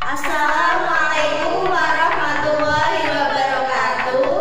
Assalamualaikum warahmatullahi wabarakatuh.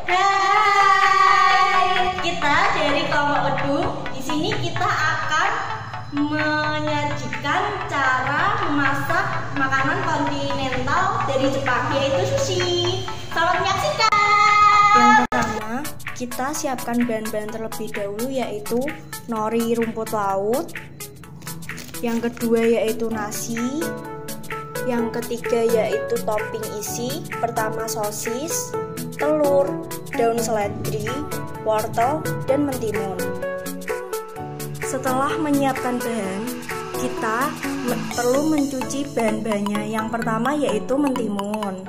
Hai, kita dari kelompok Edung. Di sini kita akan menyajikan cara memasak makanan kontinental dari Jepang, yaitu sushi. Selamat menyaksikan. Yang pertama, kita siapkan bahan-bahan terlebih dahulu, yaitu nori rumput laut. Yang kedua yaitu nasi. Yang ketiga yaitu topping isi. Pertama sosis, telur, daun seledri, wortel, dan mentimun. Setelah menyiapkan bahan, kita perlu mencuci bahan-bahannya. Yang pertama yaitu mentimun.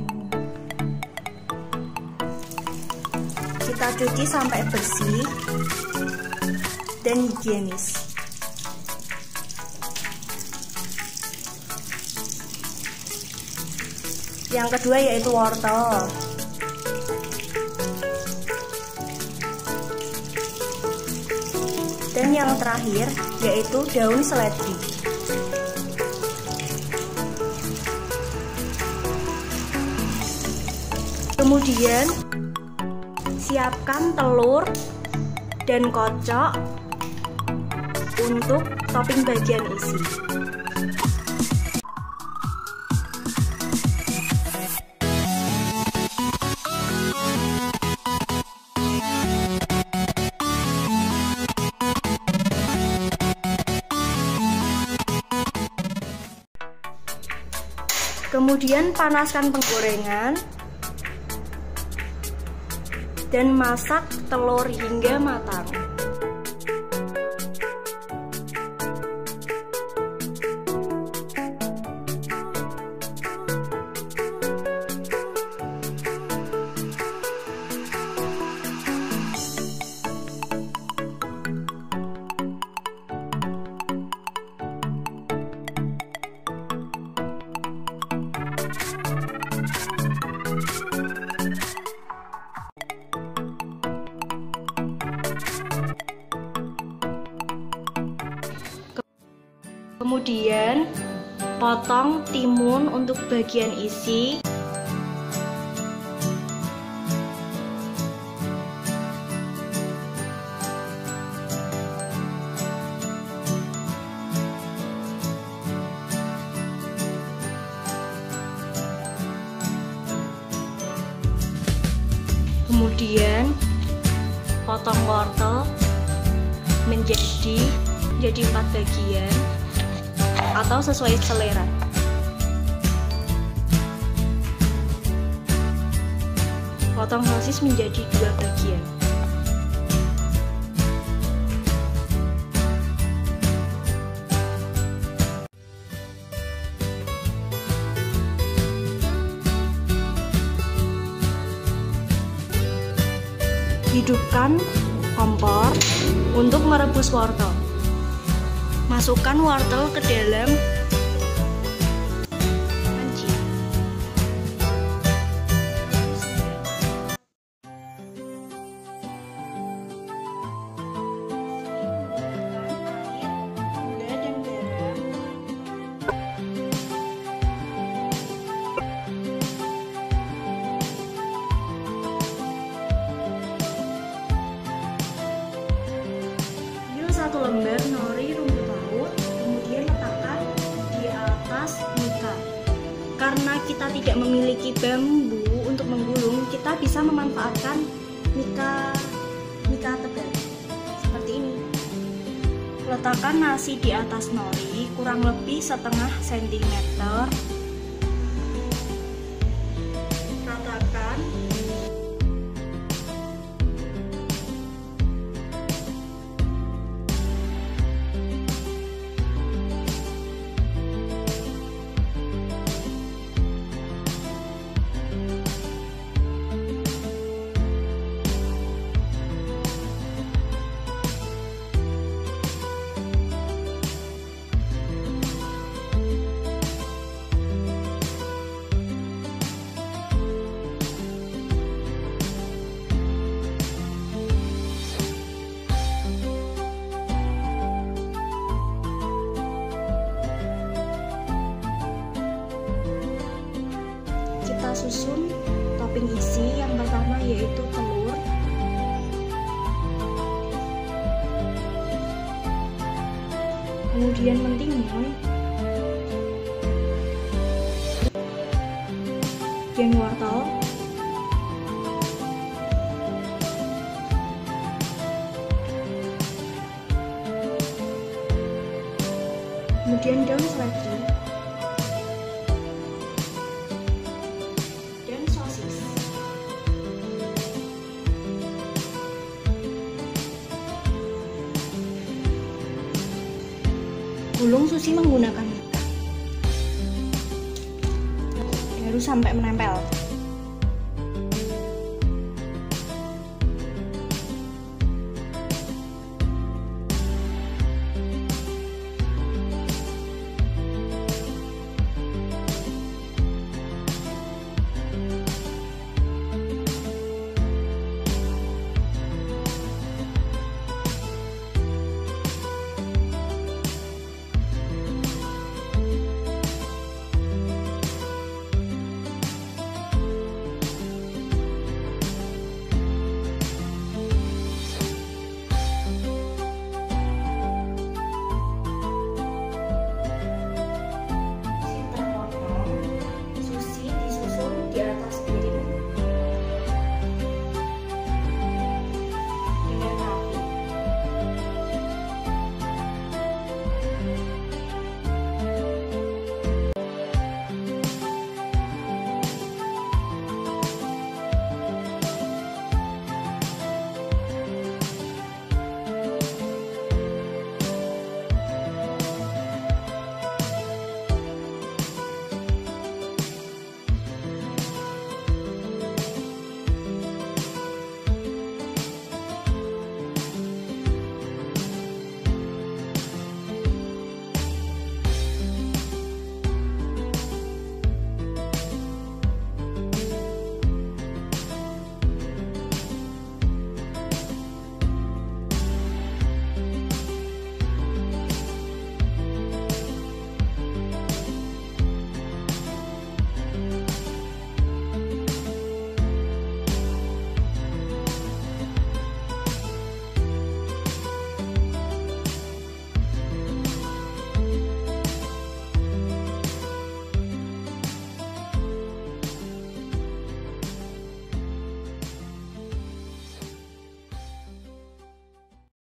Kita cuci sampai bersih dan higienis. Yang kedua yaitu wortel. Dan yang terakhir yaitu daun seledri. Kemudian siapkan telur dan kocok untuk topping bagian isi. Kemudian panaskan penggorengan dan masak telur hingga matang. Kemudian potong timun untuk bagian isi. Kemudian potong wortel menjadi 4 bagian atau sesuai selera. Potong sosis menjadi 2 bagian. Hidupkan kompor untuk merebus wortel. Masukkan wortel ke dalam panci. Gula dan garam. Ambil 1 lembar nori rumput laut, kemudian letakkan di atas mika. Karena kita tidak memiliki bambu untuk menggulung, kita bisa memanfaatkan mika tebal seperti ini. Letakkan nasi di atas nori kurang lebih setengah sentimeter. Ratakan. kita susun topping isi. Yang pertama yaitu telur, kemudian mentimun, kemudian wortel, kemudian daun seledri, dan sosis. Gulung sushi menggunakan mika, baru sampai menempel.